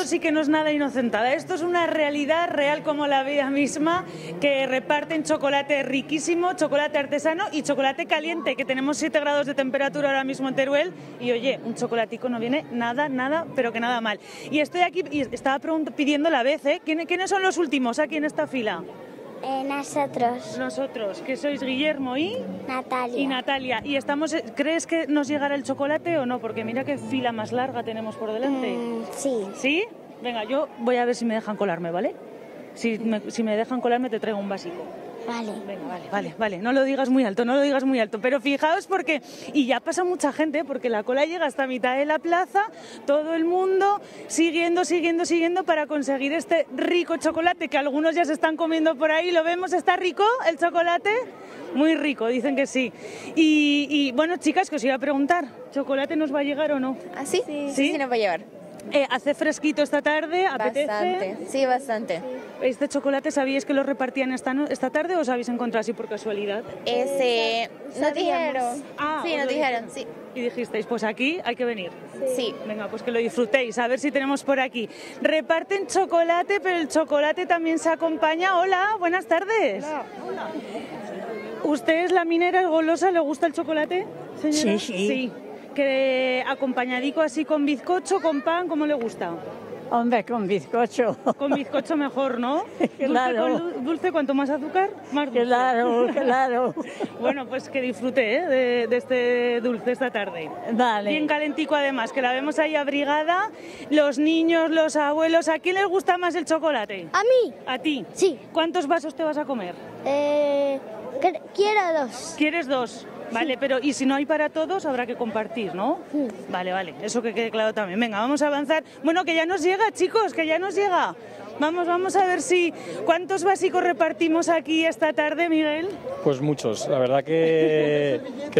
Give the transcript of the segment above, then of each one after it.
esto sí que no es nada inocentada, esto es una realidad real como la vida misma, que reparten chocolate riquísimo, chocolate artesano y chocolate caliente, que tenemos 7 grados de temperatura ahora mismo en Teruel, y oye, un chocolatico no viene nada, pero que nada mal. Y estoy aquí y estaba pidiendo la vez, ¿eh? ¿Quiénes son los últimos aquí en esta fila? Nosotros. Nosotros, que sois Guillermo y Natalia. Y estamos, ¿crees que nos llegará el chocolate o no? Porque mira qué fila más larga tenemos por delante. Sí. ¿Sí? Venga, yo voy a ver si me dejan colarme, ¿vale? Si me dejan colarme te traigo un básico. Vale. Venga, vale. No lo digas muy alto, pero fijaos porque, y ya pasa mucha gente, porque la cola llega hasta mitad de la plaza, todo el mundo siguiendo para conseguir este rico chocolate, que algunos ya se están comiendo por ahí. ¿Lo vemos? ¿Está rico el chocolate? Muy rico, dicen que sí. Y bueno, chicas, que os iba a preguntar, ¿chocolate nos va a llegar o no? ¿Ah, sí? Sí, nos va a llevar. ¿Hace fresquito esta tarde? ¿Apetece? Bastante, sí, bastante. ¿Este chocolate sabíais que lo repartían esta tarde o os habéis encontrado así por casualidad? Nos dijeron. Sí, nos dijeron, sí. Y dijisteis, pues aquí hay que venir. Sí. Venga, pues que lo disfrutéis, a ver si tenemos por aquí. Reparten chocolate, pero el chocolate también se acompaña. Hola, buenas tardes. Hola. ¿Usted es la minera, es golosa? ¿Le gusta el chocolate, señora? Sí. Que acompañadico así con bizcocho, con pan, ¿cómo le gusta? Hombre, con bizcocho. Con bizcocho mejor, ¿no? Claro. Dulce, cuanto más azúcar, más dulce. Claro. Bueno, pues que disfrute de este dulce esta tarde. Vale. Bien calentico además, que la vemos ahí abrigada. Los niños, los abuelos, ¿a quién les gusta más el chocolate? ¿A mí? ¿A ti? Sí. ¿Cuántos vasos te vas a comer? Quiero 2. ¿Quieres 2? Vale, pero y si no hay para todos, habrá que compartir, ¿no? Sí. Vale, eso que quede claro también. Venga, vamos a avanzar. Bueno, que ya nos llega, chicos, que ya nos llega. Vamos a ver cuántos básicos repartimos aquí esta tarde, Miguel. Pues muchos, la verdad que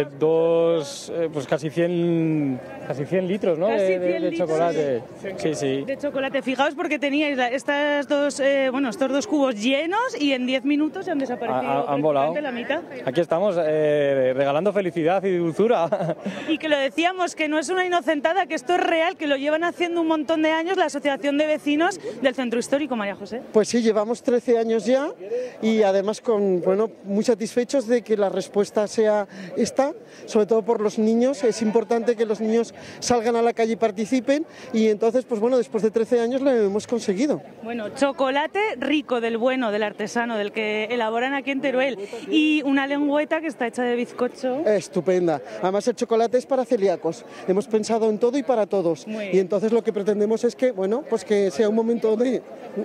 pues casi 100 litros, ¿no? Casi 100 de litros. chocolate. Sí. De chocolate. Fijaos porque teníais estos dos cubos llenos y en 10 minutos se han desaparecido. Han volado. La mitad. Aquí estamos regalando felicidad y dulzura. Y que lo decíamos, que no es una inocentada, que esto es real, que lo llevan haciendo un montón de años la Asociación de Vecinos del Centro Histórico, María José. Pues sí, llevamos 13 años ya y además muy satisfechos de que la respuesta sea esta, sobre todo por los niños. Es importante que los niños salgan a la calle y participen y entonces, pues bueno, después de 13 años lo hemos conseguido. Bueno, chocolate rico, del bueno, del artesano, del que elaboran aquí en Teruel, y una lengüeta que está hecha de bizcocho. Estupenda. Además el chocolate es para celíacos. Hemos pensado en todo y para todos. Y entonces lo que pretendemos es que, bueno, pues que sea un momento de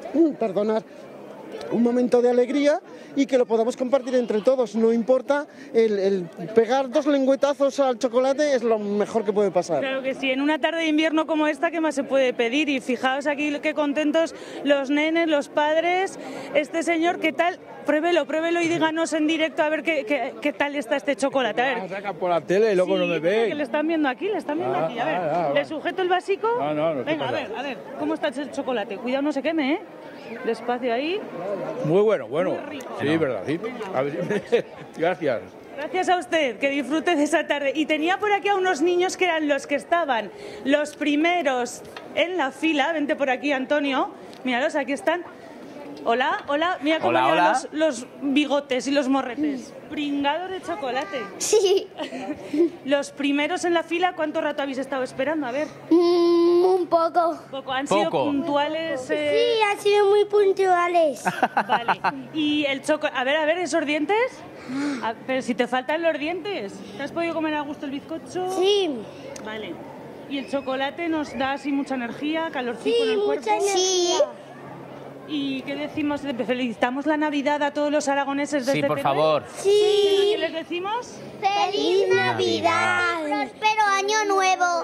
un momento de alegría y que lo podamos compartir entre todos. No importa, el pegar 2 lengüetazos al chocolate es lo mejor que puede pasar. Claro que sí, en una tarde de invierno como esta, ¿qué más se puede pedir? Y fijaos aquí qué contentos los nenes, los padres. Este señor, ¿qué tal? Pruébelo y díganos en directo a ver qué tal está este chocolate. A ver. Saca por la tele y luego no me ve. Que le están viendo aquí. A ver, ¿le sujeto el básico? No. Venga, a ver, ¿cómo está el chocolate? Cuidado, no se queme, ¿eh? Despacio ahí. Muy bueno. Muy rico. Sí, verdad, sí. A ver, gracias. Gracias a usted, que disfrute de esa tarde. Y tenía por aquí a unos niños que eran los que estaban los primeros en la fila. Vente por aquí, Antonio. Míralos, aquí están. Hola, mira cómo llevan los bigotes y los morretes. Pringados de chocolate. Sí. Los primeros en la fila, ¿cuánto rato habéis estado esperando? A ver. Un poco. ¿Han sido puntuales? Sí, han sido muy puntuales. Vale. ¿Y el chocolate? A ver, ¿esos dientes? Pero si te faltan los dientes. ¿Te has podido comer a gusto el bizcocho? Sí. Vale. ¿Y el chocolate nos da así mucha energía, calorcito en el cuerpo? Sí, mucha energía. ¿Y qué decimos? Felicitamos la Navidad a todos los aragoneses desde Sí, por Teruel. favor. Sí. ¿Qué les decimos? ¡Feliz Navidad! ¡Próspero Año Nuevo!